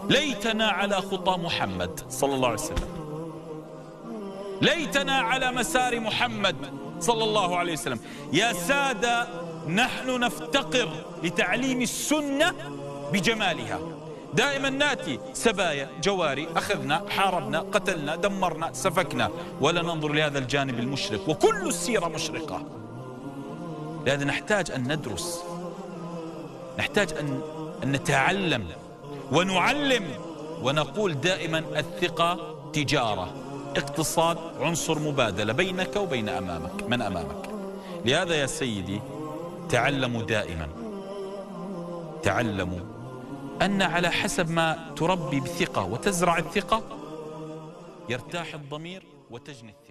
ليتنا على خطى محمد صلى الله عليه وسلم، ليتنا على مسار محمد صلى الله عليه وسلم. يا سادة، نحن نفتقر لتعليم السنة بجمالها. دائما ناتي سبايا جواري، أخذنا، حاربنا، قتلنا، دمرنا، سفكنا، ولا ننظر لهذا الجانب المشرق، وكل السيرة مشرقة. لهذا نحتاج أن ندرس، نحتاج أن نتعلم ونعلم، ونقول دائما الثقة تجارة، اقتصاد، عنصر مبادلة بينك وبين من أمامك. لهذا يا سيدي تعلموا دائما، تعلموا أن على حسب ما تربي بثقة وتزرع الثقة يرتاح الضمير وتجني الثقة.